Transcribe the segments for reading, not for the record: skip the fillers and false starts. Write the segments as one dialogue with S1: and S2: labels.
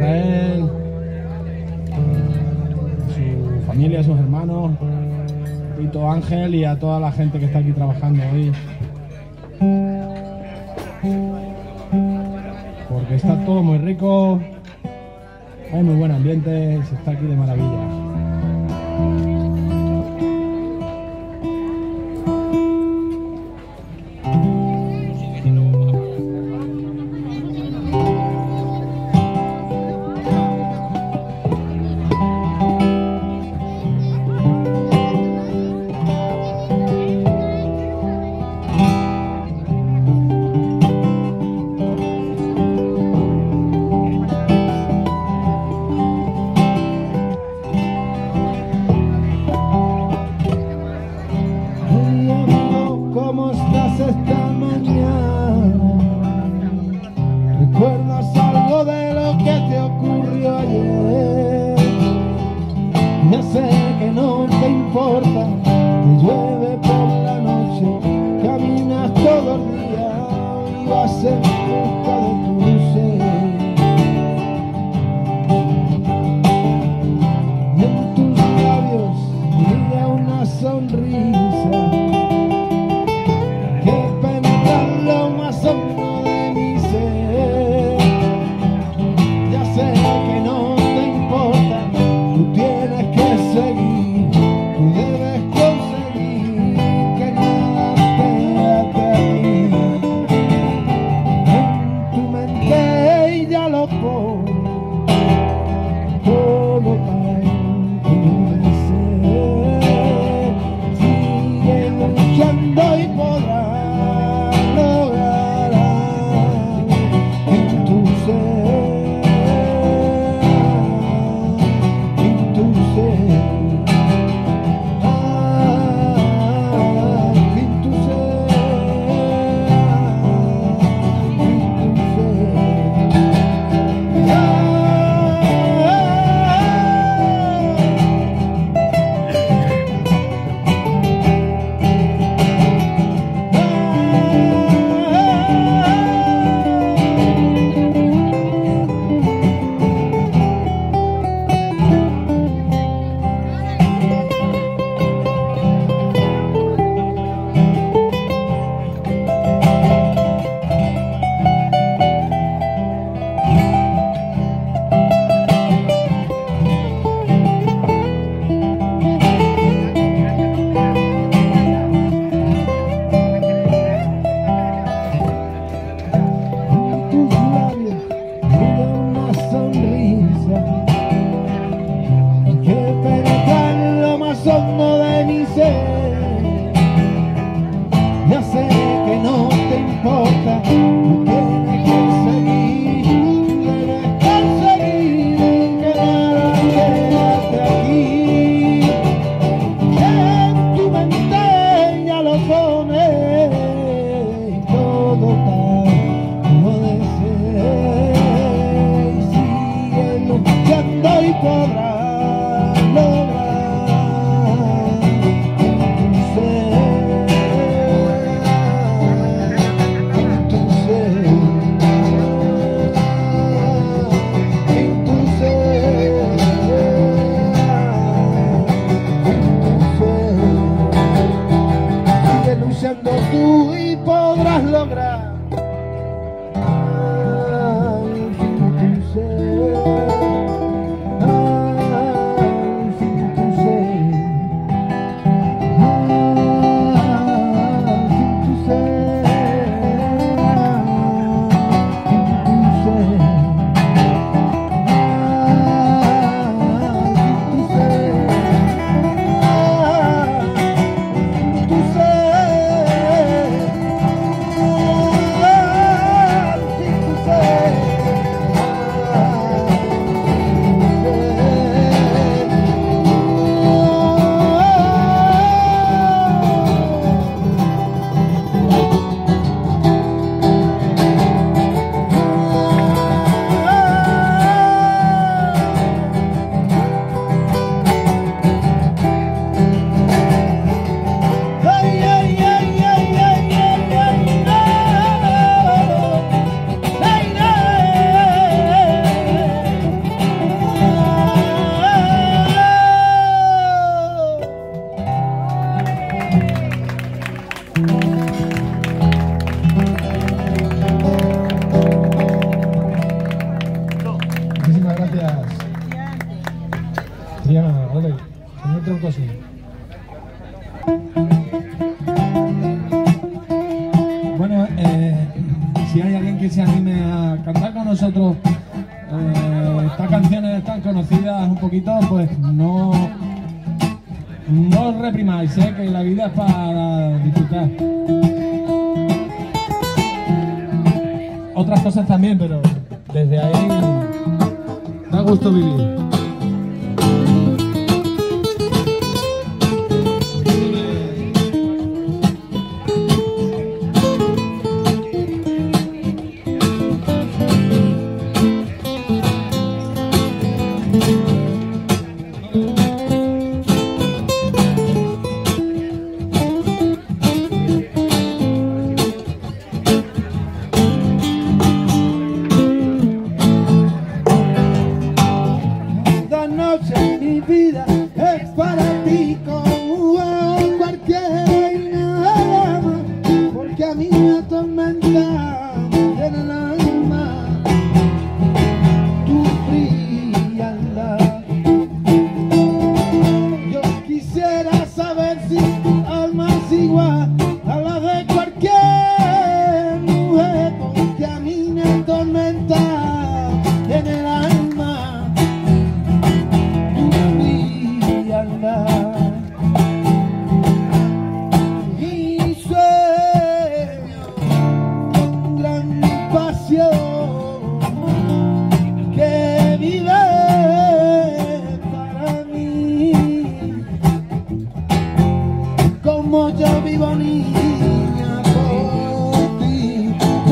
S1: Israel, a su familia, a sus hermanos, Tito, Ángel y a toda la gente que está aquí trabajando hoy. Porque está todo muy rico, hay muy buen ambiente, se está aquí de maravilla.
S2: ¿Cómo estás esta mañana? ¿Recuerdas algo de lo que te ocurrió ayer? Ya sé que no te importa, que llueve por la noche, caminas todo el día y vas en busca de tu ser. Y en tus labios brilla una sonrisa que penetra lo más hondo de mi ser. Ya sé que no te importa, tú tienes que seguir, tú debes conseguir que nada te ate a ti. En tu mente ella lo pone todo para endurecer. Sigue luchando y podrás lograr en tu ser, en tu ser, en tu ser, en tu ser.
S1: creo que sí. Bueno, si hay alguien que se anime a cantar con nosotros estas canciones tan conocidas un poquito, pues no os reprimáis, que la vida es para disfrutar. Otras cosas también, pero desde ahí da gusto vivir.
S2: Mi vida es para ti como cualquiera y nada más, porque a mí me atormenta en el alma tu frialdad. Yo quisiera saber si tu alma es igual a la de cualquier mujer, porque a mí me atormenta en el alma. Y sueño con gran pasión que vive para mí, como yo vivo niña por ti.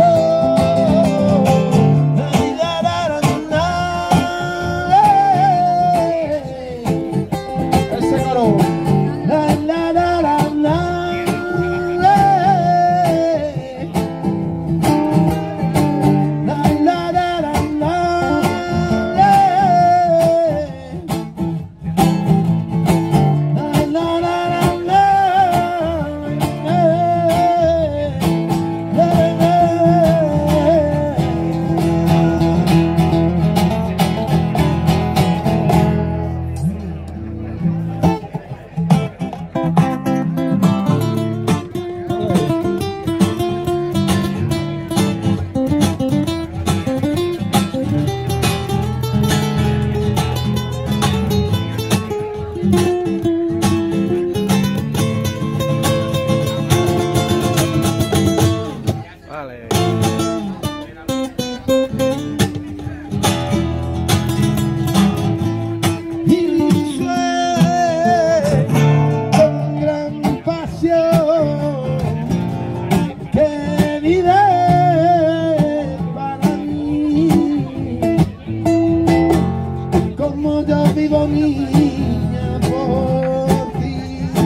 S2: Vivo niña por ti.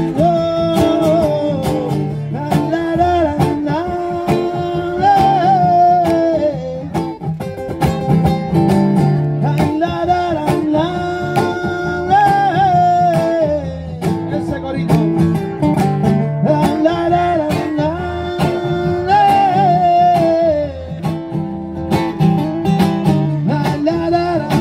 S2: Oh, la, la, la, la, la, la, la, la, la, ese corito. La, la, la, la, la, la, la, la, la.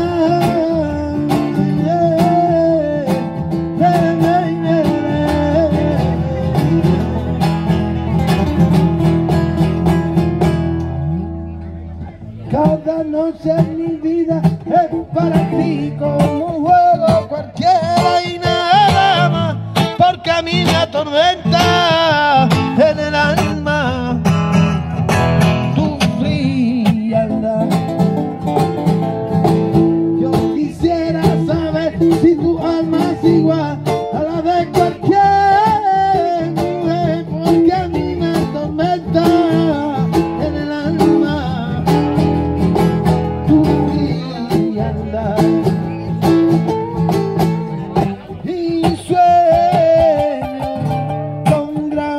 S2: Cada noche en mi vida es para ti como un juego cualquiera y nada más, porque a mí me atormenta en el alma tu frialdad. Yo quisiera saber si tu alma es igual a la de cualquier mujer, porque a mí me atormenta en el alma tu frialdad. Y sueño con gran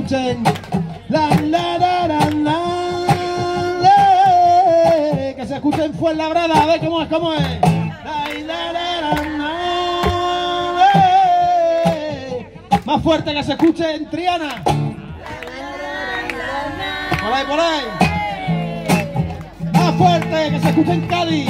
S2: escuchen. Que se escuchen Fuenlabrada, a ver cómo es, cómo es. Más fuerte, que se escuche en Triana. Por ahí, por ahí. Más fuerte, que se escuche en Cádiz.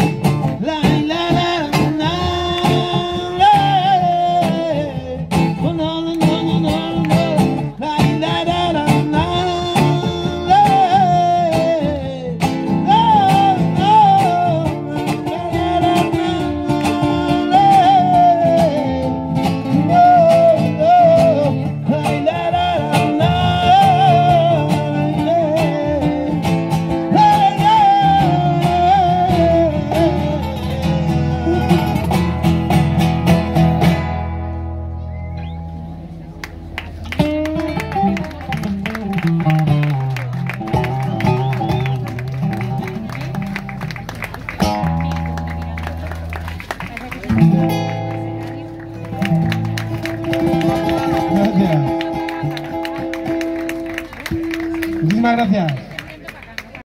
S2: Gracias. Muchísimas gracias.